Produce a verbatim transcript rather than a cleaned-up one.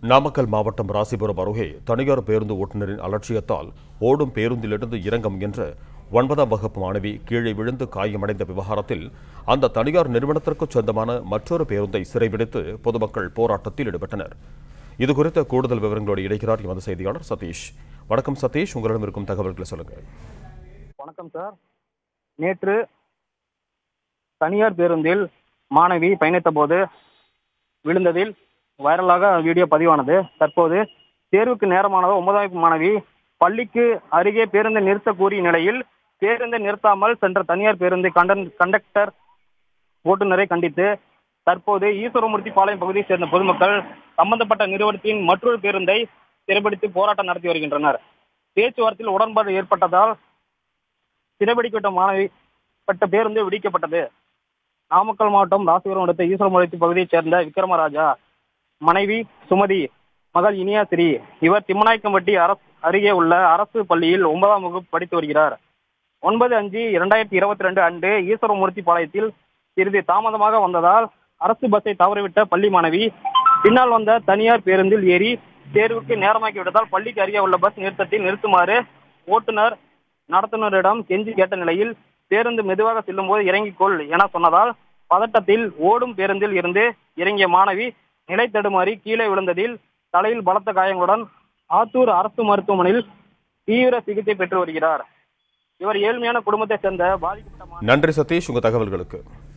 நாமக்கல் மாவட்டம் ராசிபுரம் அருகே தனியார் பேருந்து ஓட்டுநரின் அலட்சியத்தால் ஓடும் பேருந்திலிருந்து இறங்க முயன்ற ஒன்பதாம் வகுப்பு மாணவி கீழே விழுந்து காயமடைந்த விவகாரத்தில் அந்த தனியார் நிறுவனத்திற்கு சொந்தமான மற்றொரு பேருந்தை சிறைபிடித்து பொதுமக்கள் போராட்டத்தில் ஈடுபட்டனர். இதுகுறித்த கூடுதல் விவரங்களோடு இணைக்கிறார் எமது செய்தியாளர் சதீஷ். வணக்கம் சதீஷ், உங்களிடம் இருக்கும் தகவல்களை சொல்லுங்கள். வணக்கம் சார். நேற்று தனியார் பேருந்தில் மாணவி பயணித்த போது விழுந்ததில் வைரலாக வீடியோ பதிவானது. தற்போது தேர்வுக்கு நேரமானது ஒன்பதாம் வகுப்பு மாணவி பள்ளிக்கு அருகே பேருந்தை நிறுத்த கூறிய நிலையில் பேருந்தை நிறுத்தாமல் சென்ற தனியார் பேருந்து கண்டக்டர் ஓட்டுநரை கண்டித்து தற்போது ஈஸ்வரமூர்த்தி பாளையம் பகுதியை சேர்ந்த பொதுமக்கள் சம்பந்தப்பட்ட நிறுவனத்தின் மற்றொரு பேருந்தை சிறைபிடித்து போராட்டம் நடத்தி வருகின்றனர். பேச்சுவார்த்தையில் உடன்பாடு ஏற்பட்டதால் சிறைபிடிக்கப்பட்ட மாணவி பட்ட பேருந்து விடுவிக்கப்பட்டது. நாமக்கல் மாவட்டம் ராசிபுரம் அடுத்த ஈஸ்வரமூர்த்தி பகுதியைச் சேர்ந்த விக்ரமராஜா மனைவி சுமதி, மகள் இனியாசிரி. இவர் திம்மநாயக்கம்பட்டி அரசு அருகே உள்ள அரசு பள்ளியில் ஒன்பதாம் வகுப்பு படித்து வருகிறார். ஒன்பது அஞ்சு இரண்டாயிரத்தி இருபத்தி ரெண்டு அன்று ஈஸ்வரமூர்த்தி பாளையத்தில் சிறிது தாமதமாக வந்ததால் அரசு பஸ்ஸை தவறிவிட்ட பள்ளி மாணவி பின்னால் வந்த தனியார் பேருந்தில் ஏறி தேர்வுக்கு நேரமாக்கி விட்டதால் பள்ளிக்கு அருகே உள்ள பஸ் நிறுத்தத்தில் நிறுத்துமாறு ஓட்டுநர் நடத்துனரிடம் கெஞ்சி கேட்ட நிலையில் பேருந்து மெதுவாக செல்லும் போது இறங்கிக்கொள் என சொன்னதால் பதட்டத்தில் ஓடும் பேருந்தில் இருந்து இறங்கிய மாணவி நிலை தடுமாறி கீழே விழுந்ததில் தலையில் பலத்த காயங்களுடன் ஆத்தூர் அரசு மருத்துவமனையில் தீவிர சிகிச்சை பெற்று வருகிறார். இவர் ஏழ்மையான குடும்பத்தை சேர்ந்த பாதிக்கப்பட்ட. நன்றி சதீஷ், உங்க தகவல்களுக்கு.